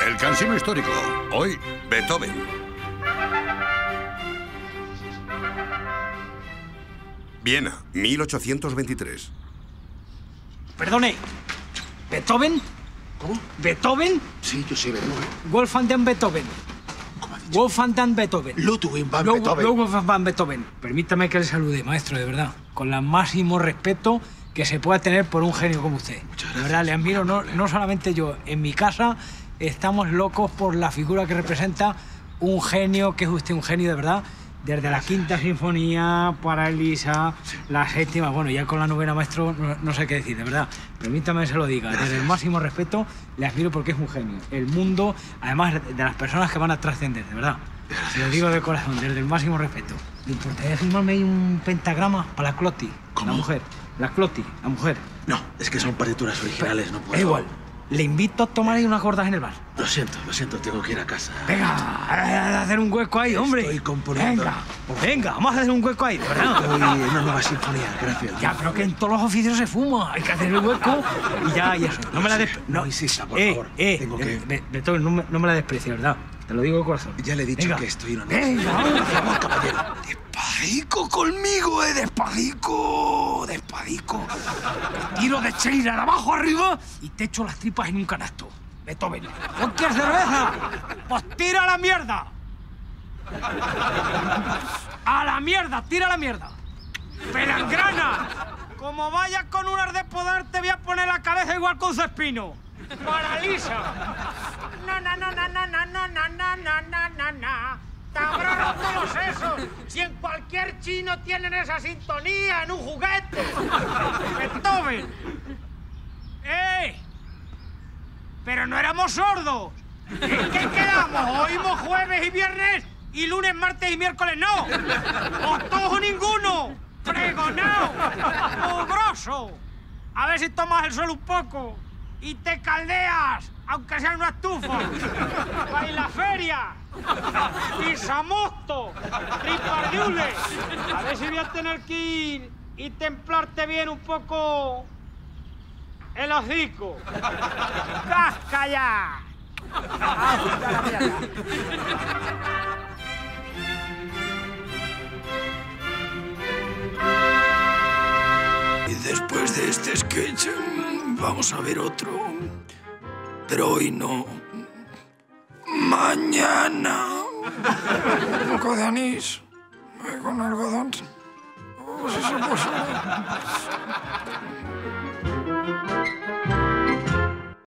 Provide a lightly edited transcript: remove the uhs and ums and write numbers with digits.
El cansino histórico. Hoy, Beethoven. Viena, 1823. Perdone, ¿Beethoven? ¿Cómo? ¿Beethoven? Sí, yo soy Beethoven. Wolfgang van Beethoven. ¿Cómo ha dicho? Wolfgang van Beethoven. Ludwig van Beethoven. Wolfgang van Beethoven. Permítame que le salude, maestro, de verdad. Con el máximo respeto que se pueda tener por un genio como usted. Muchas gracias. De verdad, le admiro, no solamente yo. En mi casa estamos locos por la figura que representa un genio, que es usted un genio de verdad. Desde la quinta sinfonía, para Elisa, la séptima, bueno, ya con la novena, maestro, no sé qué decir, de verdad. Permítame que se lo diga. Desde el máximo respeto, le admiro porque es un genio. El mundo, además de las personas que van a trascender, de verdad. Se lo digo de corazón, desde el máximo respeto. ¿Le importaría firmarme ahí un pentagrama para la Clotti? ¿Cómo? La mujer. La Clotti, la mujer. No, es que son partituras originales, no puedo. Es igual. Le invito a tomar ahí unas gordas en el bar. Lo siento, tengo que ir a casa. Venga, a hacer un hueco ahí, hombre. Estoy componiendo. Venga, vamos a hacer un hueco ahí, de verdad. Estoy en una nueva sinfonía, gracias. Ya, pero que en todos los oficios se fuma. Hay que hacer el hueco y ya, y eso. No me la No insista, por favor. Tengo que... Beethoven, no me la desprecie, ¿verdad? Te lo digo de corazón. Ya le he dicho Venga. que estoy en una... Venga, vamos. Por favor, caballero. Despadico conmigo, despadico. Despadico. Te tiro de cheira de abajo arriba y te echo las tripas en un canasto. Beethoven. ¿No quieres cerveza? Pues tira a la mierda. ¡A la mierda! ¡Tira a la mierda! ¡Pelangrana! Como vayas con unas de poder, te voy a poner la cabeza igual con Cespino. ¡Paraliza! ¡Te habrá roto los sesos! Si en cualquier chino tienen esa sintonía, en un juguete. ¡Beethoven! ¡Eh! ¡Pero no éramos sordos! ¿En qué quedamos? ¿Oímos jueves y viernes? ¿Y lunes, martes y miércoles no? ¡O todos o ninguno! ¡Pregonao! ¡Mugroso! A ver si tomas el sol un poco y te caldeas, aunque sea en una estufa. ¡Baila feria! ¡Pisamosto! ¡Ripardiule! A ver si voy a tener que ir y templarte bien un poco el hocico. ¡Casca ya! Y después de este sketch, vamos a ver otro. Pero hoy no. Mañana. Un poco de anís. Con algodón. Oh, si se puso.